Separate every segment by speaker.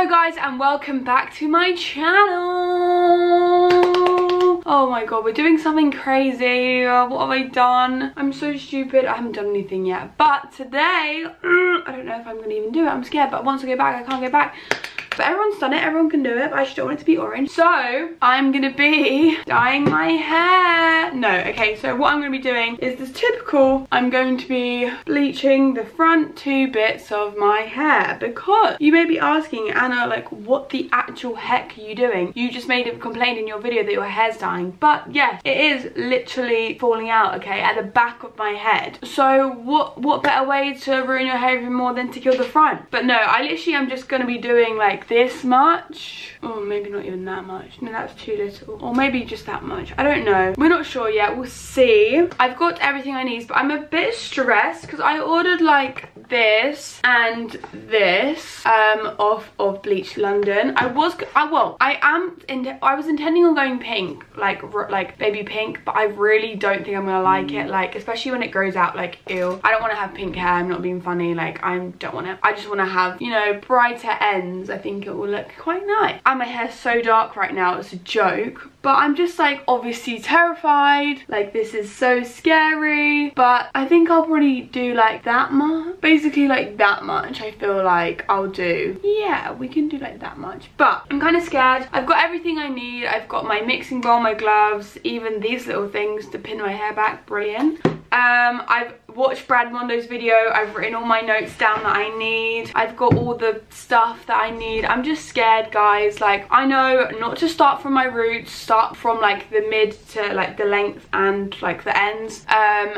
Speaker 1: Hello guys and welcome back to my channel. Oh my god, we're doing something crazy. What have I done? I'm so stupid. I haven't done anything yet. But today, I don't know if I'm going to even do it. I'm scared, but once I go back, I can't go back. But everyone's done it, everyone can do it, but I just don't want it to be orange. So, I'm gonna be dyeing my hair. No, okay, so what I'm gonna be doing is this typical, I'm going to be bleaching the front two bits of my hair. Because you may be asking, Anna, like, what the actual heck are you doing? You just made a complaint in your video that your hair's dying. But yes, it is literally falling out, okay, at the back of my head. So what better way to ruin your hair even more than to kill the front? But no, I literally am just gonna be doing like this much, or maybe not even that much. No, that's too little, or maybe just that much. I don't know, we're not sure yet, we'll see. I've got everything I need, but I'm a bit stressed because I ordered like this and this off of Bleach London. I was intending on going pink, like baby pink, but I really don't think I'm gonna like it, like especially when it grows out. Like, ew, I don't want to have pink hair. I'm not being funny, like I don't want to. I just want to have, you know, brighter ends. I think it will look quite nice. And my hair's so dark right now, it's a joke. But I'm just like obviously terrified, like this is so scary. But I think I'll probably do like that much, basically like that much. I feel like I'll do, yeah, we can do like that much. But I'm kind of scared. I've got everything I need. I've got my mixing bowl, my gloves, even these little things to pin my hair back. Brilliant. I've watched Brad Mondo's video. I've written all my notes down that I need. I've got all the stuff that I need. I'm just scared, guys. Like, I know not to start from my roots, start from like the mid to like the length and like the ends,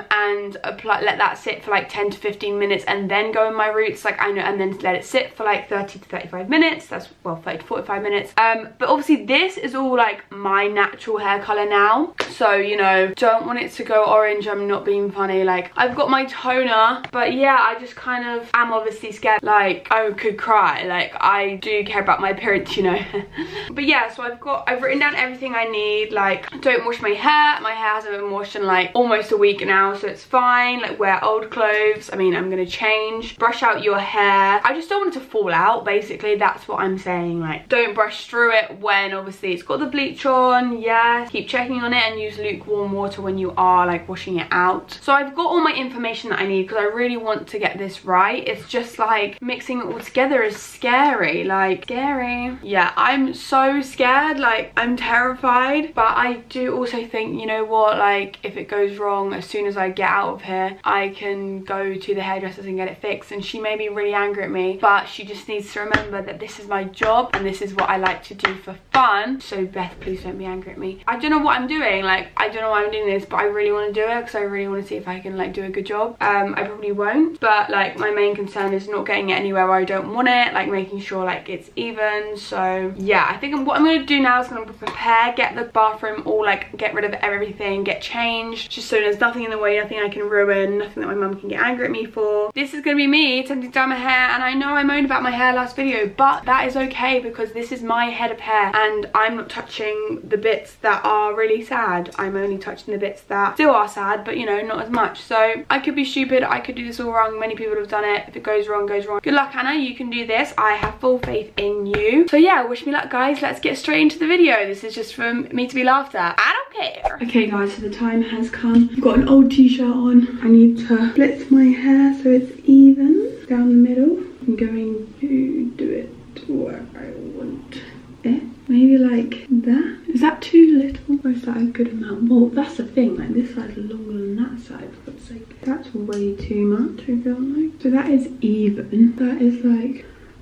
Speaker 1: and apply, let that sit for like 10 to 15 minutes and then go in my roots. Like, I know, and then let it sit for like 30 to 35 minutes. That's, well, 30 to 45 minutes. But obviously this is all like my natural hair color now. So, you know, don't want it to go orange. I'm not being funny. Like, I've got my toner, but yeah, I just kind of am obviously scared, like I could cry. Like, I do care about my appearance, you know. But yeah, so I've written down everything I need. Like, don't wash my hair. My hair hasn't been washed in like almost a week now, so it's fine. Like, wear old clothes. I mean, I'm gonna change. Brush out your hair. I just don't want it to fall out, basically. That's what I'm saying. Like, don't brush through it when obviously it's got the bleach on. Yeah, keep checking on it and use lukewarm water when you are like washing it out. So I've got all my information that I need because I really want to get this right. It's just like mixing it all together is scary. Like, scary. Yeah, I'm so scared. Like, I'm terrified. But I do also think, you know what, like if it goes wrong, as soon as I get out of here, I can go to the hairdressers and get it fixed. And she may be really angry at me, but she just needs to remember that this is my job and this is what I like to do for fun. So Beth, please don't be angry at me. I don't know what I'm doing. Like, I don't know why I'm doing this, but I really want to do it because I really want to see if I can like do a good job. I probably won't, but like my main concern is not getting it anywhere where I don't want it, like making sure like it's even. So yeah, I think what I'm going to do now is I'm going to prepare, get the bathroom all like, get rid of everything, get changed, just so there's nothing in the way, nothing I can ruin, nothing that my mum can get angry at me for. This is going to be me attempting to dye my hair, and I know I moaned about my hair last video, but that is okay because this is my head of hair and I'm not touching the bits that are really sad. I'm only touching the bits that still are sad, but you know, not as much. So I could be stupid, I could do this all wrong. Many people have done it. If it goes wrong, goes wrong. Good luck, Anna, you can do this. I have full faith in you. So yeah, wish me luck, guys. Let's get straight into the video. This is just for me to be laughed at. I don't care. Okay guys, so the time has come. I've got an old t-shirt on. I need to split my hair so it's even down the middle. I'm going to do it where I want it. Maybe like that. Is that too little or is that a good amount? Well, that's the thing, like this side's longer than that side, for God's sake. That's way too much, I feel like. So that is even. That is like,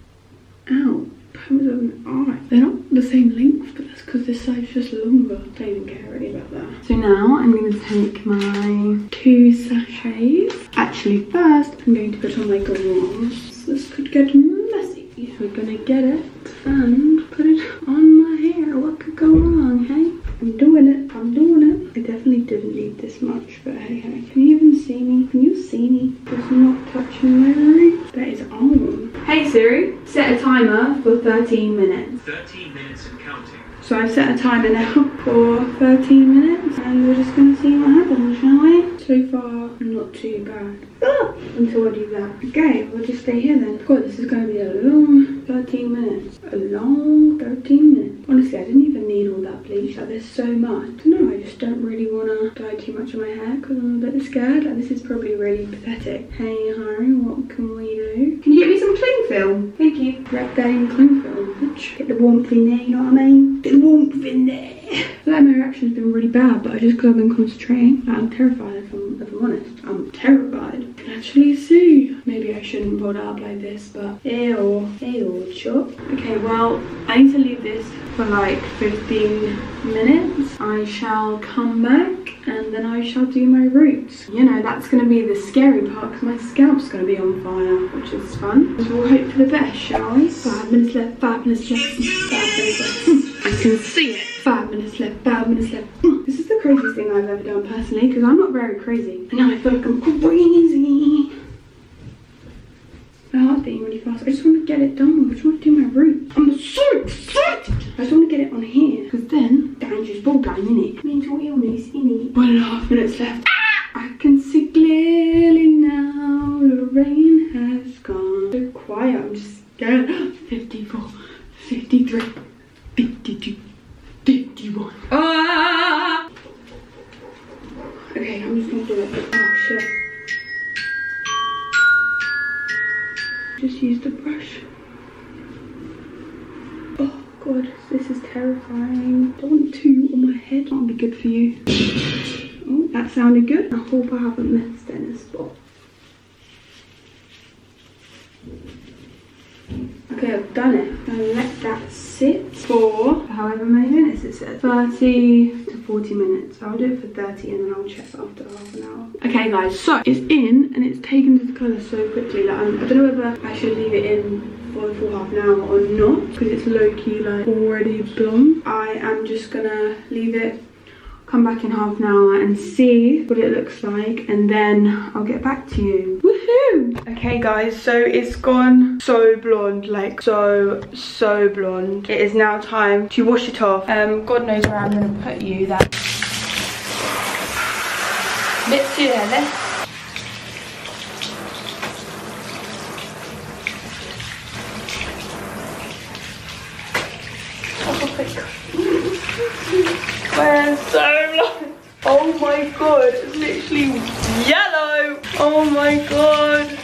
Speaker 1: ow, palms of an eye. They're not the same length, but that's because this side's just longer. I don't even care really about that. So now I'm going to take my 2 sachets. Actually, first I'm going to put on my gloves. This could get messy. We're gonna get it and put it on my hair. What could go wrong, hey? I'm doing it. I'm doing it. I definitely didn't need this much, but hey, hey. Can you even see me? Can you see me? Just not touching my eye. That is on. Hey Siri, set a timer for 13 minutes.
Speaker 2: 13 minutes and counting.
Speaker 1: So I've set a timer now for 13 minutes and we're just going to see what happens, shall we? So far, not too bad. Until I do that. Okay, we'll just stay here then. God, this is going to be a long 13 minutes. A long 13 minutes. Honestly, I didn't even need all that bleach. Like, there's so much. No, I just don't really want to dye too much of my hair because I'm a bit scared. Like, this is probably really pathetic. Hey, Harry, what can we do? Can you get me some cling film? Thank you. Rep that in cling film, bitch. Get the warmth in there, you know what I mean? Get the warmth in there. I feel like my reaction's been really bad, but I just because I've been concentrating. Like, I'm terrified if I'm honest. I'm terrified. I can actually see. Maybe I shouldn't hold it up like this, but ew, chop. Okay, well, I need to leave this for like 15 minutes. I shall come back and then I shall do my roots. You know, that's going to be the scary part because my scalp's going to be on fire, which is fun. So we'll hope for the best, shall we? 5 minutes left, 5 minutes left, 5 minutes left. I can see it. 5 minutes left, 5 minutes left. This is the craziest thing I've ever done personally because I'm not very crazy. And now I feel like I'm crazy. My heart's beating really fast. I just want to get it done. I just want to do my roots. I'm so excited. I just want to get it on here because then dangerous ball game, innit? Mental illness, innit? 1.5 minutes left. I can see clearly now. The rain has gone. So quiet. I'm just scared. 54, 53, 52, 51. Ah! Okay, I'm just gonna do it. Oh shit. Just use the brush. Oh god, this is terrifying. Don't want two on my head. That'll be good for you. Oh, that sounded good. I hope I haven't missed any spot. Okay, I've done it. I'm gonna let that sit for however many minutes it says. 30 to 40 minutes. I'll do it for 30 and then I'll check after half an hour. Okay guys, so it's in and it's taken to the colour so quickly. Like, I don't know whether I should leave it in for the full half an hour or not because it's low-key like already blonde. I am just gonna leave it, come back in half an hour and see what it looks like and then I'll get back to you. Woohoo! Okay guys, so it's gone so blonde, like so blonde. It is now time to wash it off. God knows where I'm gonna put you that. Let's do that, We're so blonde. Oh my god, it's literally yellow. Oh my god.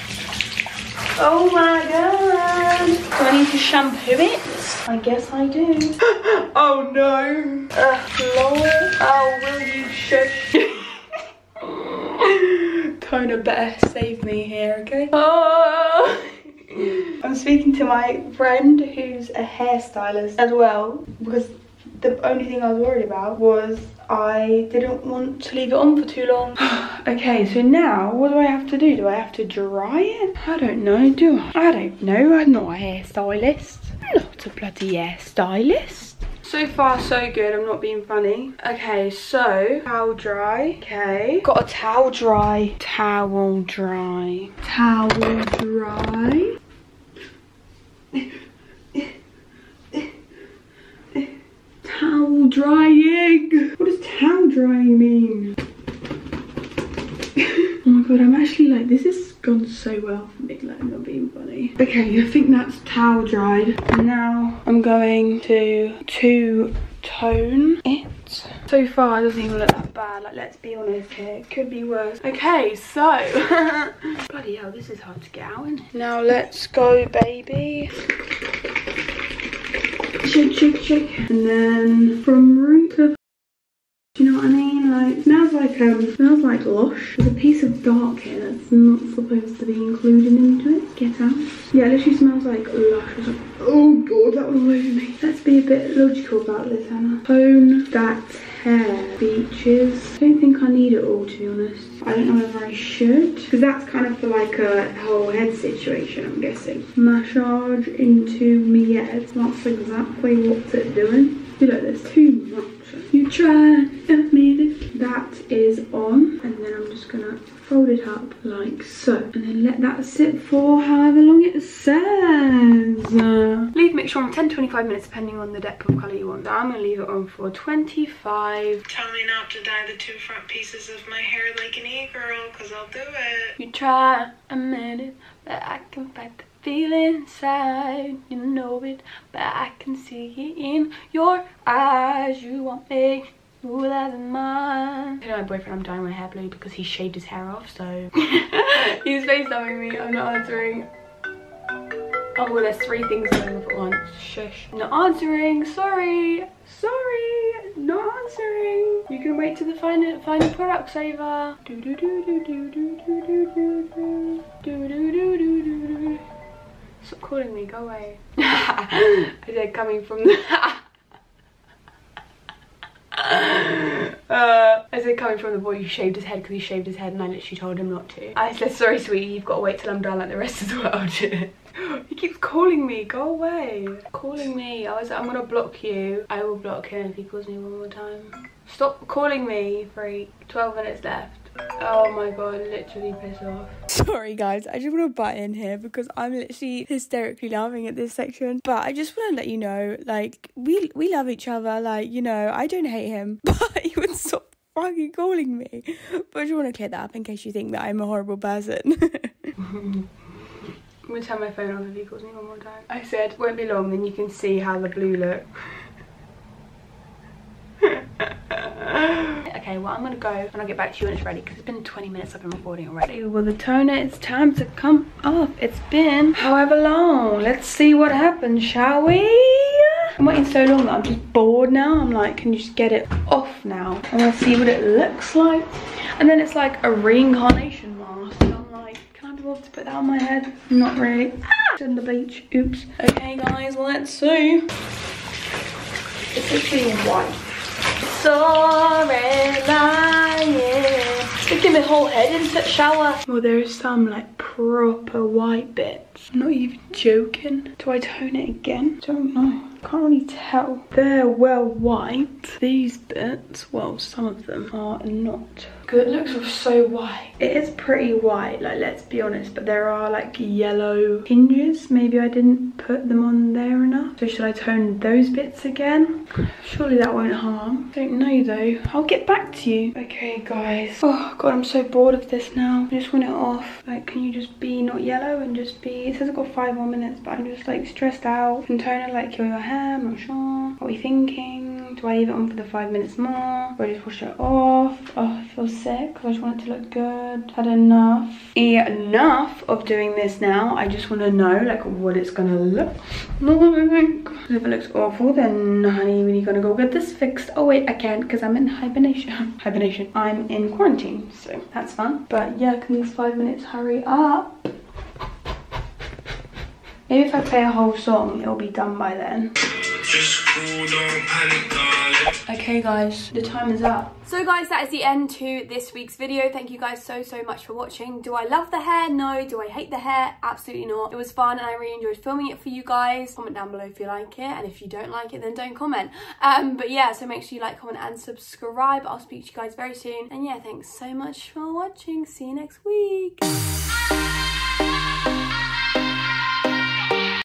Speaker 1: Oh my god. Do I need to shampoo it? I guess I do. Oh no. Lord. Oh, will you shush? Kona better save me here, okay? Oh. I'm speaking to my friend who's a hairstylist as well because the only thing I was worried about was I didn't want to leave it on for too long. Okay, so now what do I have to do? Do I have to dry it? I don't know, do I? I don't know. I'm not a hairstylist. I'm not a bloody hairstylist. So far so good, I'm not being funny. Okay, so towel dry. Okay, got a towel dry. Towel dry. Towel dry. Towel drying. What does towel drying mean? Oh my god, I'm actually like, this has gone so well for me, like, I'm not being funny. Okay, I think that's towel dried. And now I'm going to two-tone it. So far, it doesn't even look that bad. Like, let's be honest here, it could be worse. Okay, so bloody hell, this is hard to get out, isn't it? Now let's go, baby. Shake, shake, shake. And then from root to, do you know what I mean? Like, smells like Lush. There's a piece of dark here that's not supposed to be included into it. Get out. Yeah, it literally smells like Lush. Like, oh god, that was all over me. Let's be a bit logical about this, Hannah. Tone that hair, beaches. I don't think I need it all, to be honest. I don't know whether I should, because that's kind of for like a whole head situation, I'm guessing. Massage into me head. That's exactly what it's doing. I feel like there's too much. You try, I made it. that is on, and then I'm just gonna fold it up like so, and then let that sit for however long it says. Leave mixture on 10 to 25 minutes depending on the depth of colour you want. So I'm gonna leave it on for 25.
Speaker 2: Tell me not to dye the 2 front pieces of my hair like an e-girl, cause I'll do it.
Speaker 1: You try a minute, but I can fight the feeling inside. You know it, but I can see it in your eyes. You want me, ooh, that's mine. I tell my boyfriend I'm dyeing my hair blue because he shaved his hair off, so he's FaceTiming me. I'm not answering. Oh, well, there's 3 things going off at once. Shush. Not answering. Sorry. Sorry. Not answering. You can wait till the final product saver. Do do do do do do do do do do do do do do. Stop calling me. Go away. I said coming from the. I said coming from the boy who shaved his head because he shaved his head, and I literally told him not to. I said, sorry sweetie, you've got to wait till I'm done like the rest of the world. He keeps calling me. Go away. Calling me. I was like, I'm gonna block you. I will block him if he calls me one more time. Stop calling me, freak. 12 minutes left. Oh my god, literally pissed off. Sorry guys, I just want to butt in here because I'm literally hysterically laughing at this section. But I just want to let you know, like, we love each other. Like, you know, I don't hate him, but he would stop fucking calling me. But I just want to clear that up in case you think that I'm a horrible person. I'm gonna turn my phone off if he calls me one more time. I said, won't be long, then you can see how the blue look. Okay, well, I'm gonna go and I'll get back to you when it's ready because it's been 20 minutes I've been recording already. Well, the toner, it's time to come off. It's been however long. Let's see what happens, shall we? I'm waiting so long that I'm just bored now. I'm like, can you just get it off now? I want to see what it looks like. And then it's like a reincarnation mask. So I'm like, can I be able to put that on my head? Not really. Ah! It's in the beach. Oops. Okay, guys, let's see. It's literally white. Sorry, lying. Sticking my whole head into the shower. Well, there's some like proper white bits. I'm not even joking. Do I tone it again? Don't know. Can't really tell. They're well white. These bits, well, some of them are not. Good, it looks so white. It is pretty white, like, let's be honest, but there are like yellow hinges. Maybe I didn't put them on there enough. So should I tone those bits again? Surely that won't harm. Don't know though. I'll get back to you. Okay, guys. Oh god, I'm so bored of this now. I just want it off. Like, can you just be not yellow and just be, it says I've got 5 more minutes, but I'm just like stressed out. Can toner like kill your hair? I'm not sure. What are we thinking? Do I leave it on for the 5 minutes more? Or just wash it off? Oh, I feel sick because I just want it to look good. Had enough of doing this now. I just want to know like what it's gonna look like. If it looks awful, then honey, we're gonna go get this fixed. Oh wait, I can't because I'm in hibernation. I'm in quarantine, so that's fun. But yeah, can these 5 minutes hurry up? Maybe if I play a whole song, it'll be done by then. Just cool, don't panic, darling. Okay guys, the time is up. So guys, that is the end to this week's video. Thank you guys so much for watching. Do I love the hair? No. Do I hate the hair? Absolutely not. It was fun and I really enjoyed filming it for you guys. Comment down below if you like it, and if you don't like it, then don't comment. But yeah, so make sure you like, comment and subscribe. I'll speak to you guys very soon. And yeah, thanks so much for watching. See you next week.